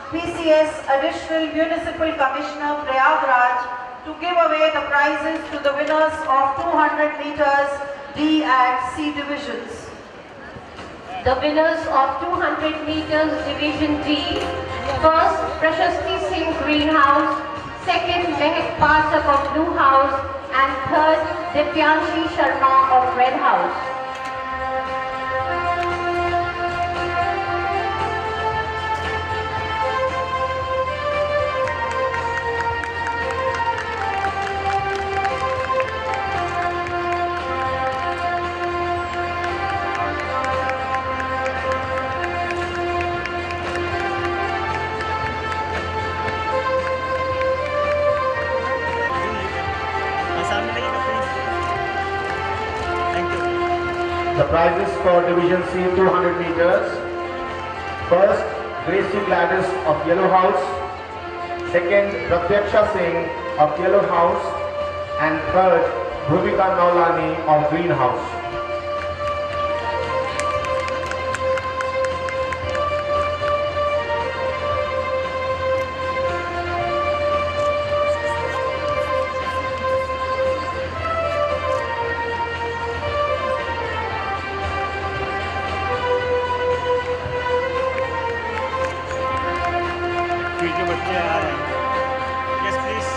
PCS Additional Municipal Commissioner Prayagraj to give away the prizes to the winners of 200 meters D and C divisions. The winners of 200 meters Division D, first Prashasti Singh Greenhouse, second Mehak Pasak of Blue House, and third Divyanshi Sharma of Red House. The prizes for Division C 200 meters. First, Gracie Gladys of Yellow House. Second, Pratyaksha Singh of Yellow House. And third, Bhumika Naulani of Green House. Yes, please.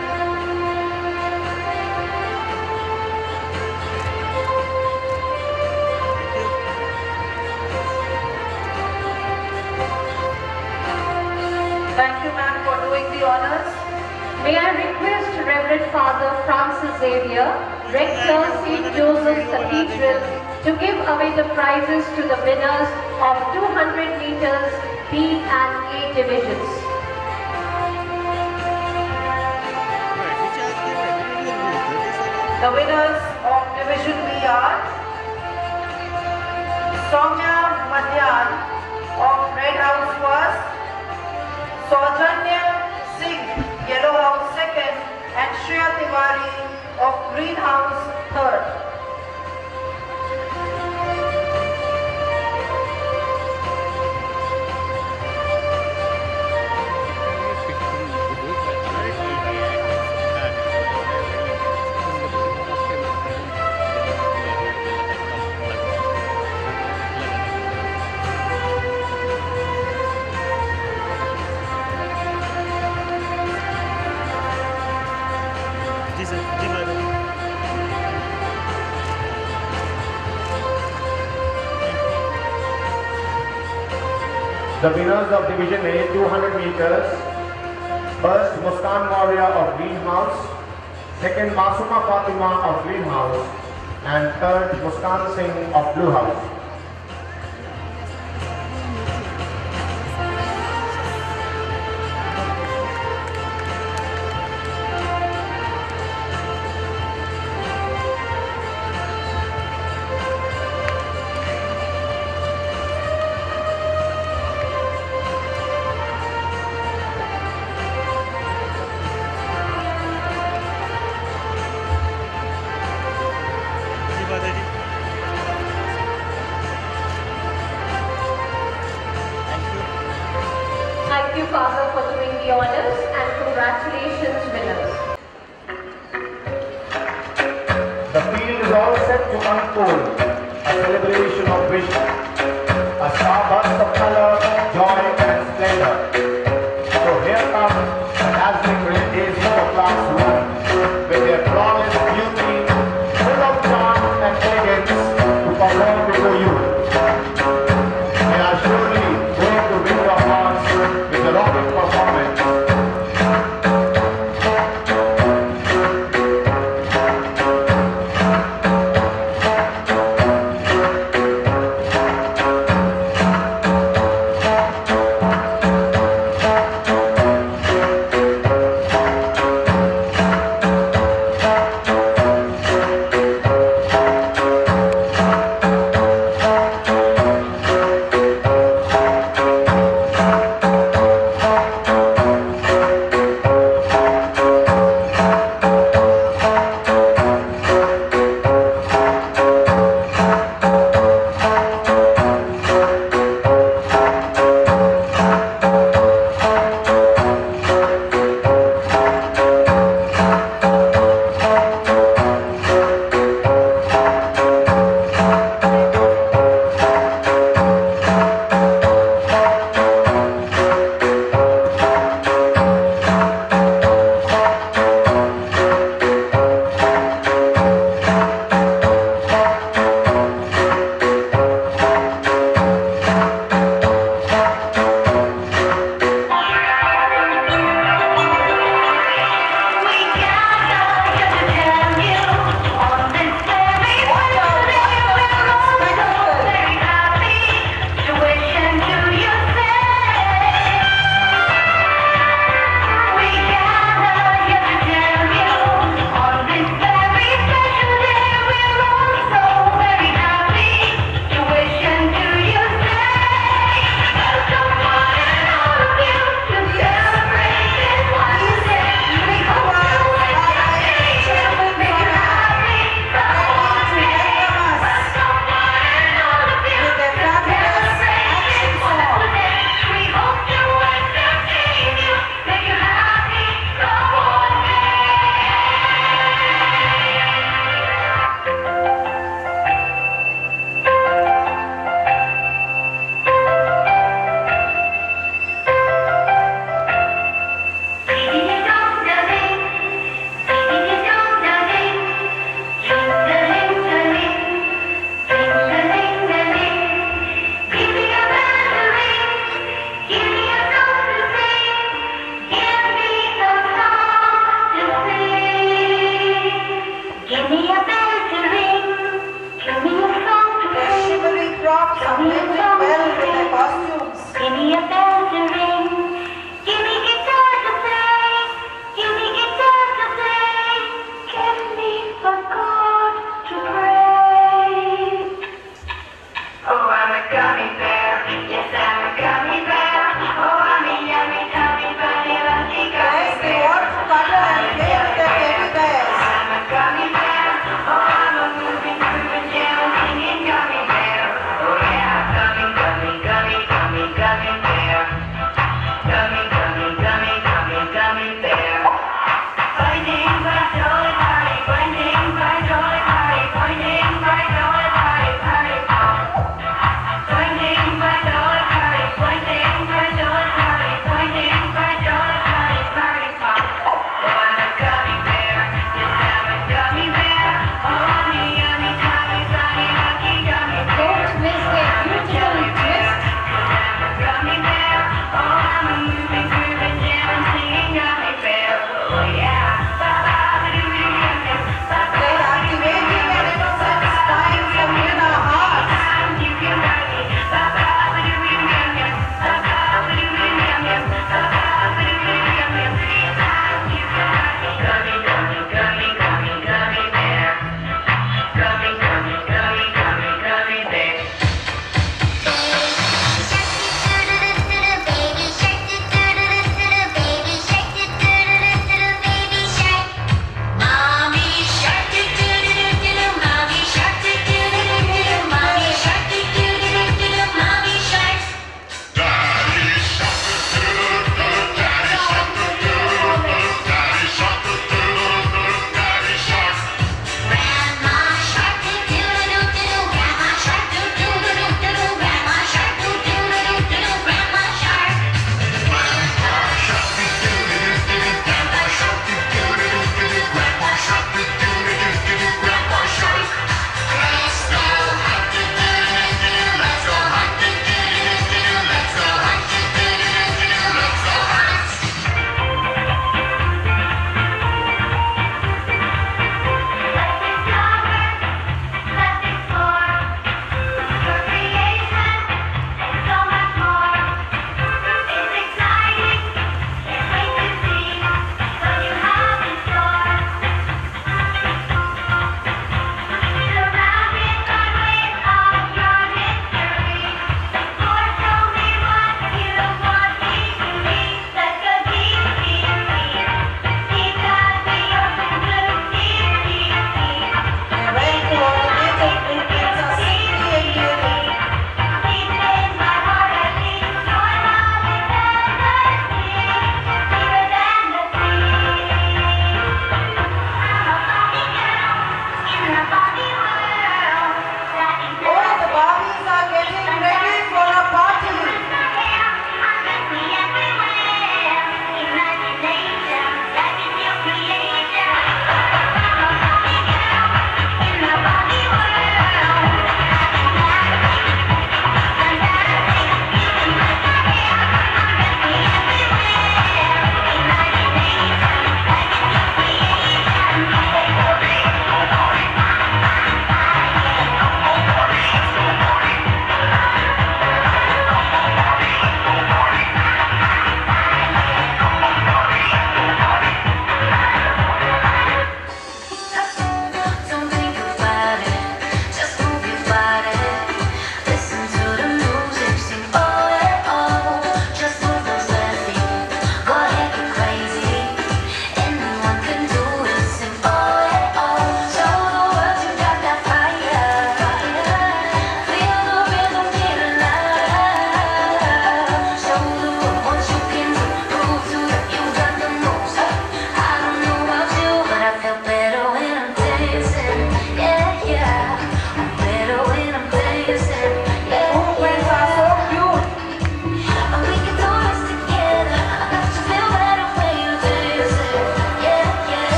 Thank you, ma'am, for doing the honors. May I request Reverend Father Francis Xavier, Rector St. Joseph's Cathedral, to give away the prizes to the winners of 200 meters B and A divisions. The winners of Division B are Soumya Madhyan of Red House first, Saujanya Singh, Yellow House second, and Shreya Tiwari of Green House third. The winners of Division A 200 meters. First, Muskan Maurya of Green House. Second, Masuma Fatima of Green House. And third, Muskan Singh of Blue House. Thank you, Father, for doing the honors, and congratulations, winners. The field is all set to unfold, a celebration of vision, a starburst of color, joy and splendor. So here comes the dazzling red days of class 1, with their flawless beauty, full of charm and elegance, to perform before you. They are surely going to win your hearts with the rocking performance.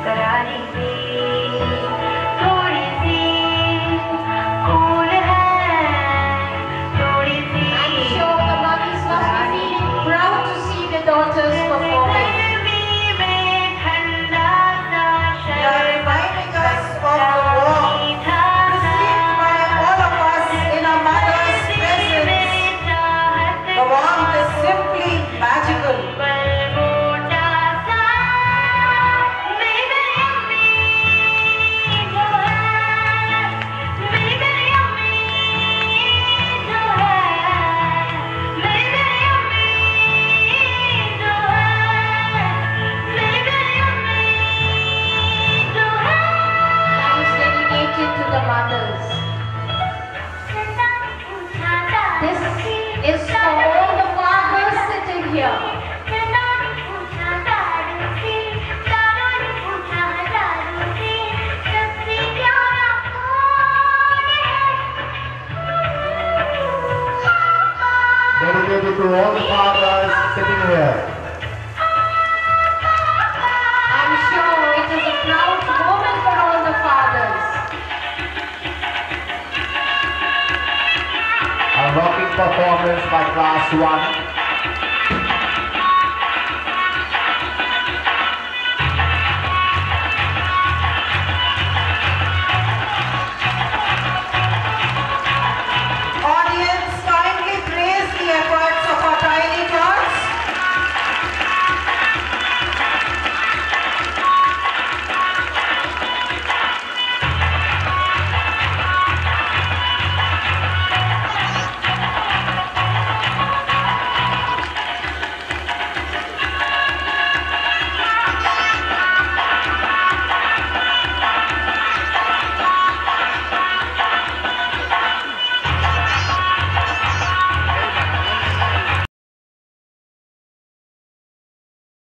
करारी सी थोड़ी सी cool है थोड़ी सी I'm sure the mothers must be feeling proud to see the daughters performing. They are reminding us of the warmth received by all of us in our mother's presence. The warmth is simply magical. Thanks dedicated to the mothers. This is for all the fathers sitting here. Dedicated to all the fathers sitting here. I'm sure it is a proud moment for all the fathers. A rocking performance by Class 1.